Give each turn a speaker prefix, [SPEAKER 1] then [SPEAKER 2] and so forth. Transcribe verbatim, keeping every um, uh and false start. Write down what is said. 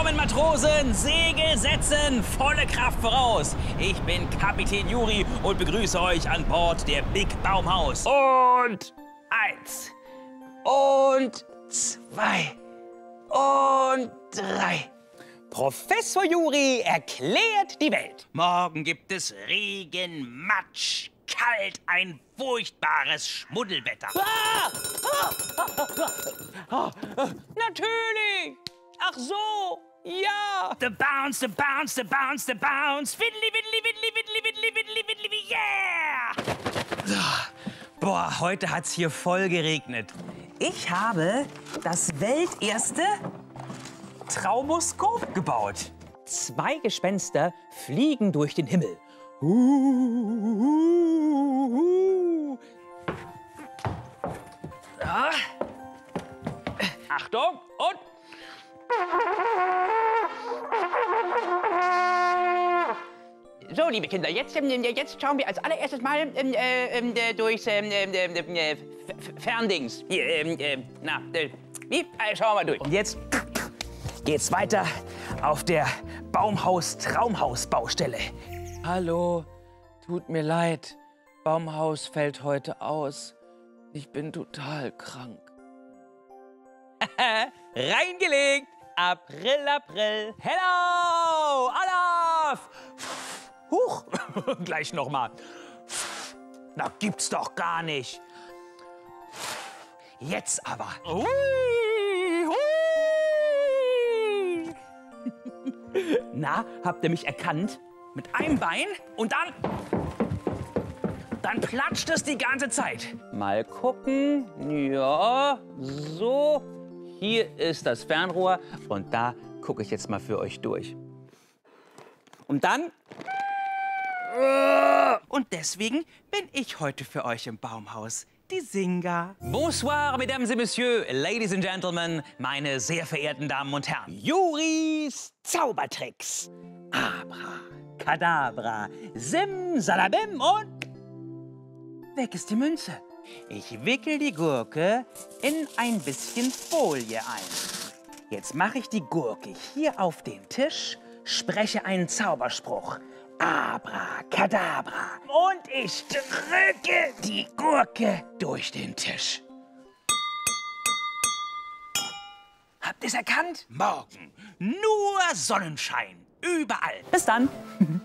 [SPEAKER 1] zusammen, Matrosen, Segel setzen, volle Kraft voraus. Ich bin Kapitän Juri und begrüße euch an Bord der Big Baumhaus. Und eins. Und zwei. Und drei. Professor Juri erklärt die Welt. Morgen gibt es Regen, Matsch, kalt, ein furchtbares Schmuddelwetter. Ah! Ah! Ah! Natürlich! Ach so, ja! The bounce, the bounce, the bounce, the bounce. Fiddly, widdly, widdly, widdly, widdly, widdly, widdly, yeah! So. Boah, heute hat's hier voll geregnet. Ich habe das welterste Traumoskop gebaut. Zwei Gespenster fliegen durch den Himmel. Uh, uh, uh, uh. Ja. Achtung und... So, liebe Kinder, jetzt, jetzt schauen wir als allererstes mal äh, äh, durchs äh, äh, Ferndings. Hier, äh, na, äh, wie? Äh, schauen wir mal durch. Und jetzt geht's weiter auf der Baumhaus-Traumhaus-Baustelle. Hallo, tut mir leid. Baumhaus fällt heute aus. Ich bin total krank. Reingelegt. April, April. Hello, Olaf. Huch, gleich noch mal. Na, gibt's doch gar nicht. Jetzt aber. Hui, hui. Na, habt ihr mich erkannt? Mit einem Bein und dann... Dann platscht es die ganze Zeit. Mal gucken. Ja, so. Hier ist das Fernrohr und da gucke ich jetzt mal für euch durch. Und dann... Und deswegen bin ich heute für euch im Baumhaus, die Singa. Bonsoir, mesdames et messieurs, ladies and gentlemen, meine sehr verehrten Damen und Herren. Juris Zaubertricks. Abracadabra, Simsalabim und... Weg ist die Münze. Ich wickel die Gurke in ein bisschen Folie ein. Jetzt mache ich die Gurke hier auf den Tisch, spreche einen Zauberspruch. Abracadabra. Und ich drücke die Gurke durch den Tisch. Habt ihr es erkannt? Morgen nur Sonnenschein. Überall. Bis dann.